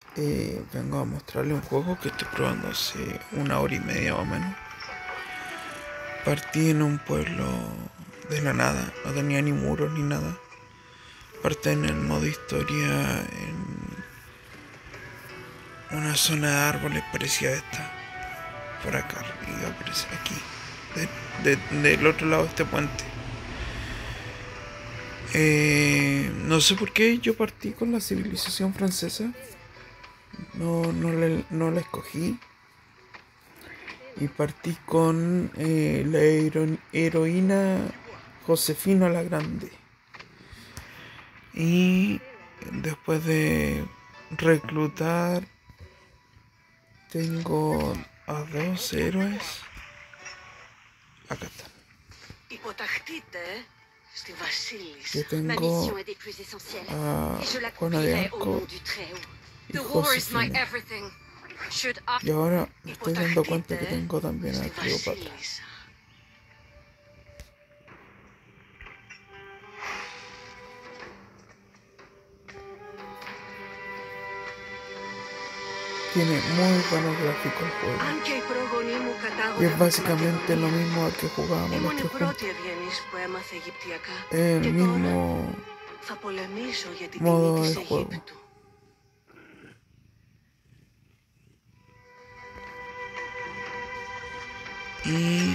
Vengo a mostrarle un juego que estoy probando hace 1 hora y media más o menos. Partí en un pueblo de la nada, no tenía ni muros ni nada. Partí en el modo historia en una zona de árboles parecida a esta, por acá, y aparece aquí, del otro lado de este puente. No sé por qué yo partí con la civilización francesa, no la escogí. Y partí con la heroína Josefina la Grande. Y después de reclutar, tengo a 2 héroes. Acá están. Que tengo a Juana de Arco y Josefina. Y ahora me estoy dando cuenta que tengo también a Cleopatra. Tiene muy buenos gráficos el juego. Y es básicamente lo mismo al que jugábamos los tres juntos. El mismo modo de juego. Y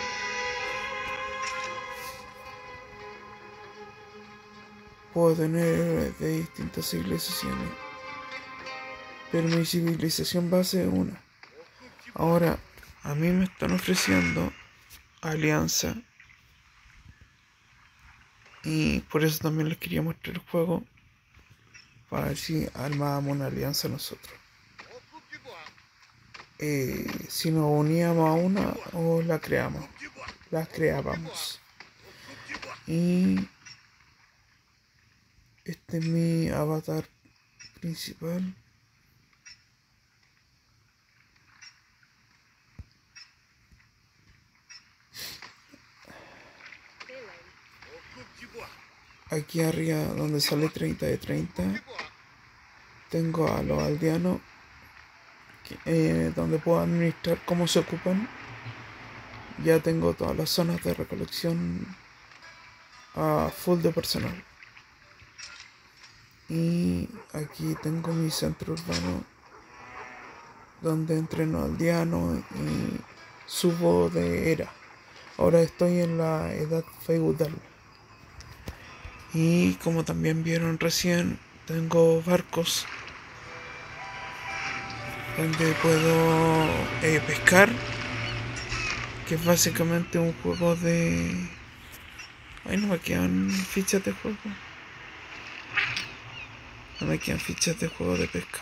puedo tener héroes de distintas civilizaciones. Pero mi civilización base es una. Ahora, a mí me están ofreciendo alianza. Y por eso también les quería mostrar el juego. Para ver si armábamos una alianza nosotros. Si nos uníamos a una o la creamos. La creábamos. Y este es mi avatar principal. Aquí arriba donde sale 30 de 30 tengo a los aldeanos donde puedo administrar cómo se ocupan. Ya tengo todas las zonas de recolección a full de personal. Y aquí tengo mi centro urbano donde entreno aldeanos y subo de era. Ahora estoy en la edad feudal. Y como también vieron recién, tengo barcos donde puedo pescar, que es básicamente un juego de... Ay, no me quedan fichas de juego. No me quedan fichas de juego de pesca.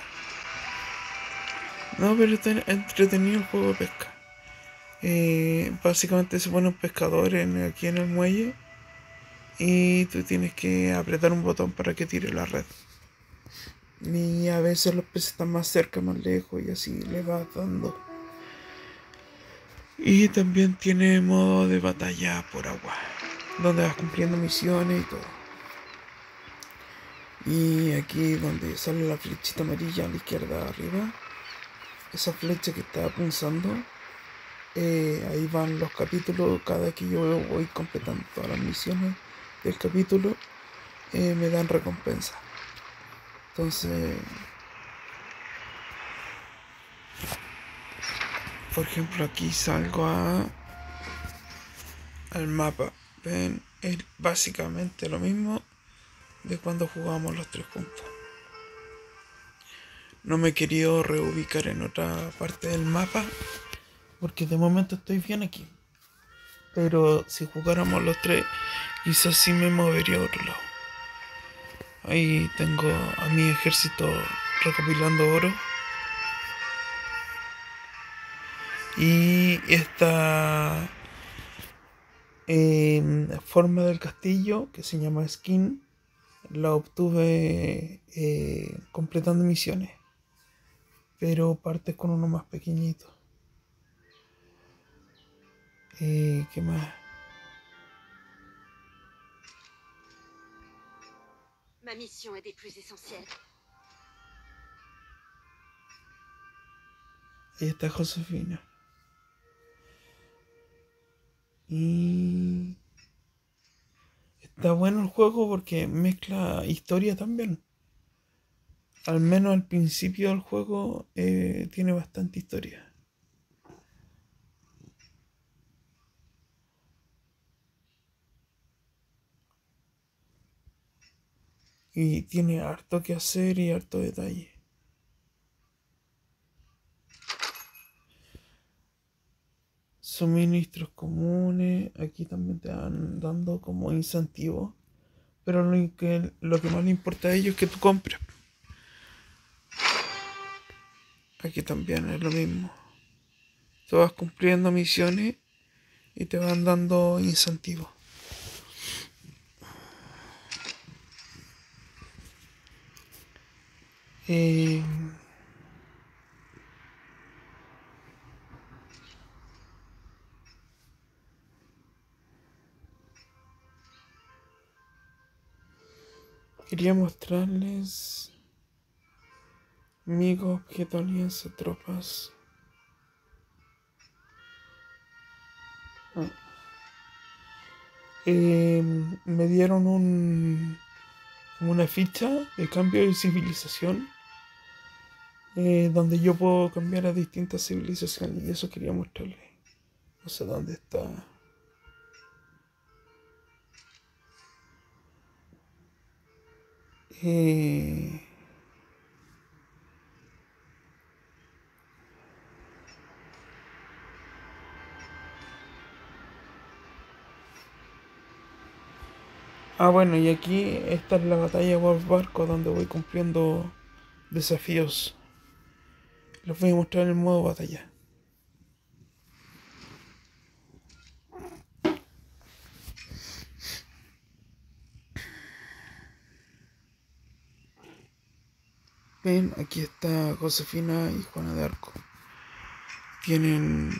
No, pero está entretenido el juego de pesca. Básicamente se pone un pescador aquí en el muelle y tú tienes que apretar un botón para que tire la red. Y a veces los peces están más cerca, más lejos y así le vas dando. Y también tiene modo de batalla por agua, donde vas cumpliendo misiones y todo. Y aquí donde sale la flechita amarilla a la izquierda arriba, esa flecha que está punzando, ahí van los capítulos. Cada que yo voy completando todas las misiones del capítulo, me dan recompensa. Entonces, por ejemplo, aquí salgo al mapa. Ven, es básicamente lo mismo de cuando jugábamos los tres juntos. No me he querido reubicar en otra parte del mapa porque de momento estoy bien aquí. Pero si jugáramos los tres, quizás sí me movería a otro lado. Ahí tengo a mi ejército recopilando oro. Y esta forma del castillo, que se llama skin, la obtuve completando misiones. Pero partes con uno más pequeñito. ¿Qué más? Ma mission est des plus essentielles. Ahí está Josefina. Y está bueno el juego porque mezcla historia también. Al menos al principio del juego tiene bastante historia. Y tiene harto que hacer y harto detalle. Suministros comunes, aquí también te van dando como incentivos. Pero lo que más le importa a ellos es que tú compres. Aquí también es lo mismo. Tú vas cumpliendo misiones y te van dando incentivos. Eh, Quería mostrarles Migo, objeto, alianza, tropas. Ah. Me dieron como una ficha de cambio de civilización donde yo puedo cambiar a distintas civilizaciones y eso quería mostrarles. No sé dónde está. Eh, bueno, y aquí esta es la batalla por barco donde voy cumpliendo desafíos. Los voy a mostrar en el modo batalla. Ven, aquí está Josefina y Juana de Arco. Tienen...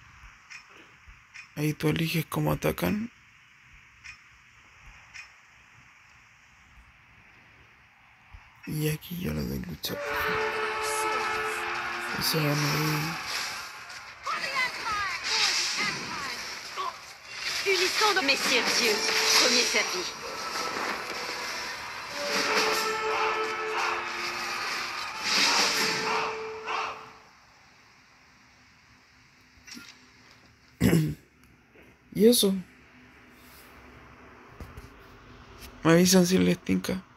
Ahí tú eliges cómo atacan. Y aquí yo le doy lucha. Y se van ahí. Messieurs, Zeus, premier servi. Y eso. Me avisan si les tinca.